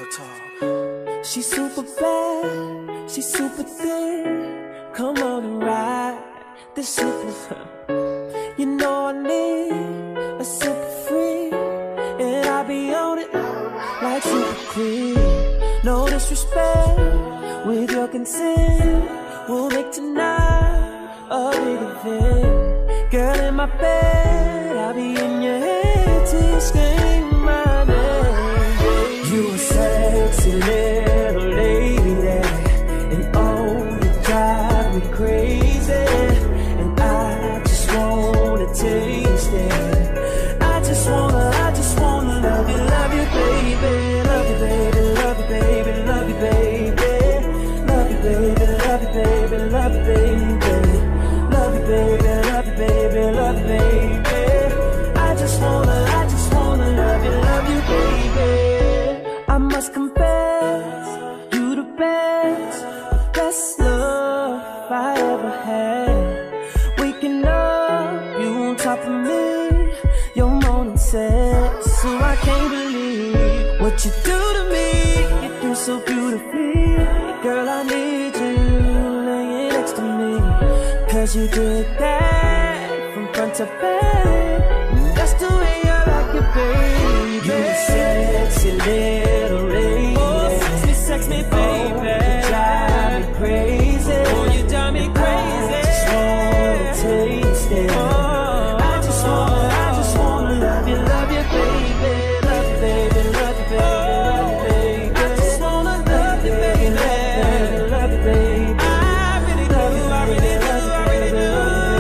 talk. She's super bad, she's super thin. Come on and ride this super. You know I need a super free, and I'll be on it like super queen. No disrespect, with your consent, we'll make tonight a big event. Girl, in my bed, I'll be in your head till you scream my name. You a sexy little lady, and oh, you drive me crazy, and I just wanna taste it. I just wanna love you, baby. Love you, baby, love you, baby, love you, baby. Love you, baby, love you, baby, love you, baby. Love you, baby, love you, baby, love you, baby. I just wanna love you, baby. I must confess, you the best love I ever had. Waking up, you on top of me, your morning sex, so I can't believe what you do to me. You do so beautifully, girl, I need you laying next to me, 'cause you did that from front to back. That's the way I like it, baby. You a sexy little lady. Oh, sex me, baby. Oh, you drive me crazy. Oh, you drive me crazy. I just wanna taste it. Oh, I just wanna love you, baby. Love you, baby, love you, baby, love you, baby. I just wanna love you, baby, love you, baby. I really do, I really do, I really do.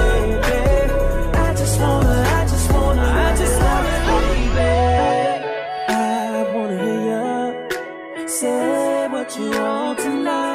I just wanna love you, baby. I wanna hear you say what you want tonight.